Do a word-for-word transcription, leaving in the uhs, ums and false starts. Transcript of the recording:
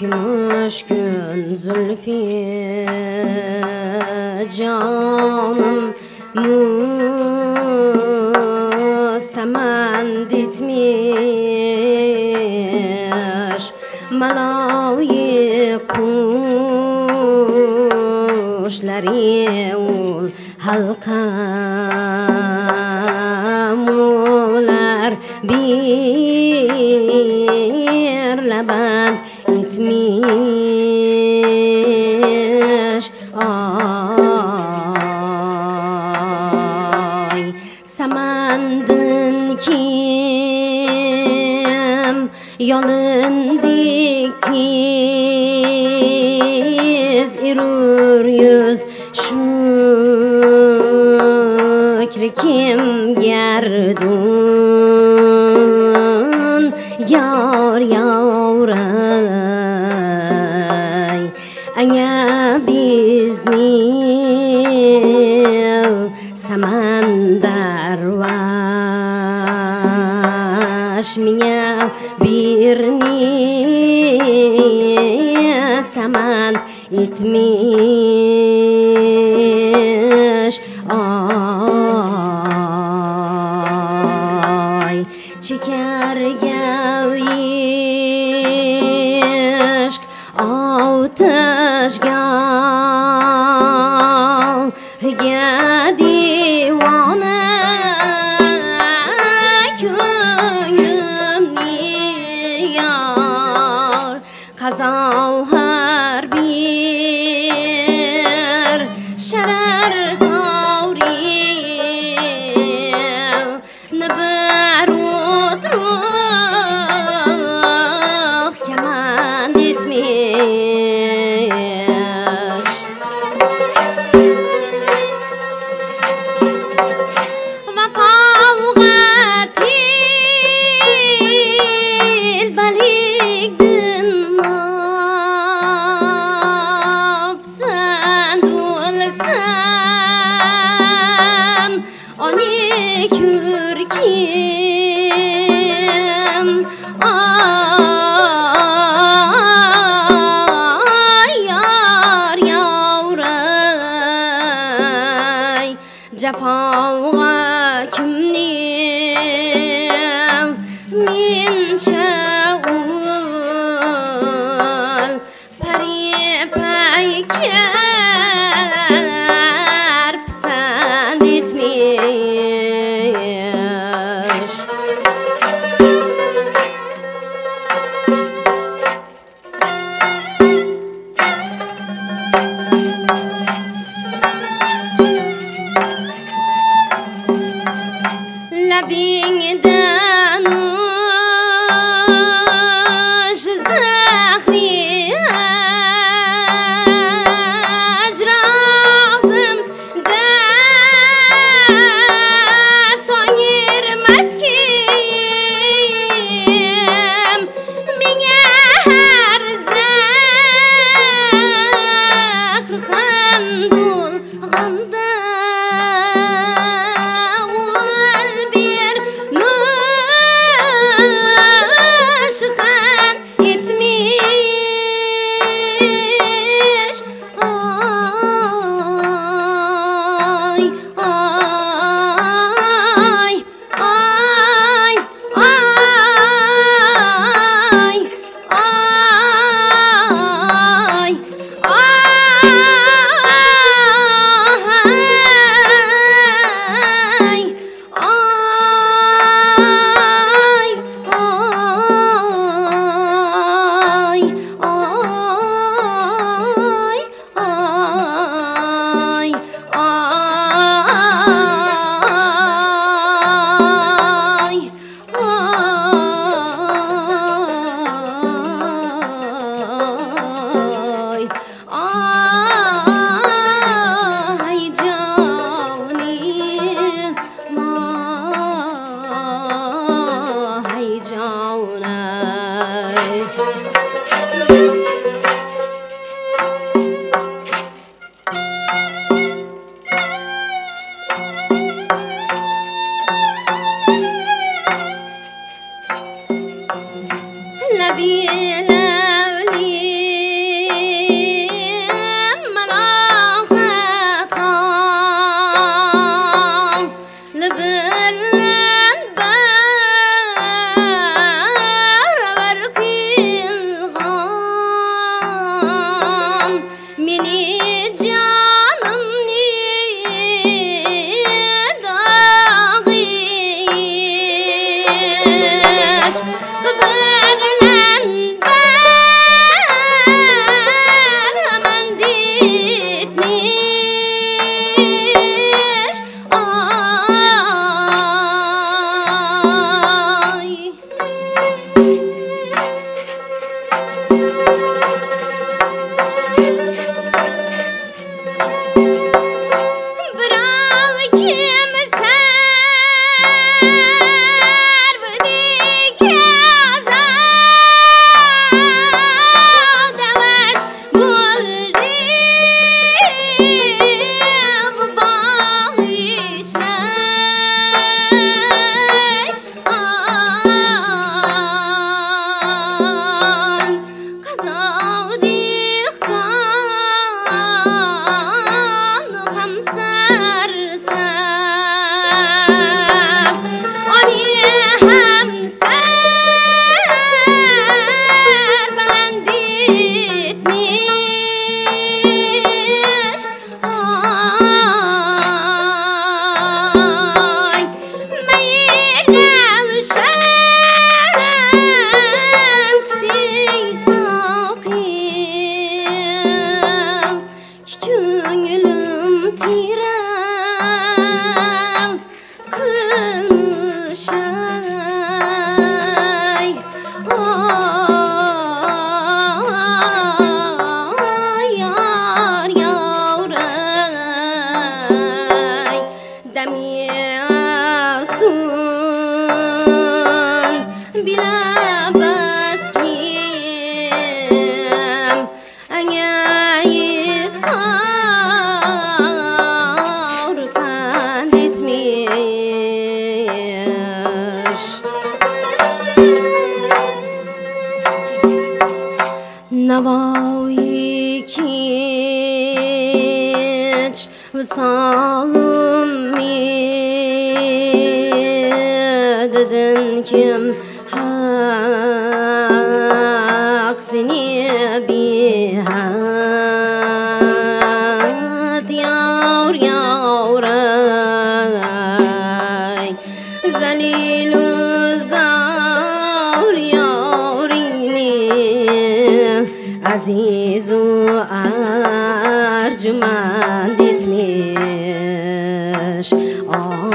Kümüş gün zülfi canım müstemend etmiş Malawi kuşları ol halkamular bir laban etmiş ay samandın kim yolun diktiz irur yüz şükür kim gerdun yar yavray anya bizni samandar vaş minya birni saman etmiş ay çeker gavişk avtışgal ya divane köyümni yar kazav har bir şerer tavri neber oturuq keman etmiş vafavgatil baligdin napsan dulsam oni kürkim ay yar yavray cafavga kimnim min şaul pari paykar psand etmiş labingdan uş zahri ajrazım da toyirmez kim mine her zahr handul ganda bir nur میاسون بیلا بس کیم انگه سار پندت میش نوایی کیچ و سالم میددن کم حق سنی بیهد یار یارای زلیل و زار یارینی عزیز و ارجمندت میش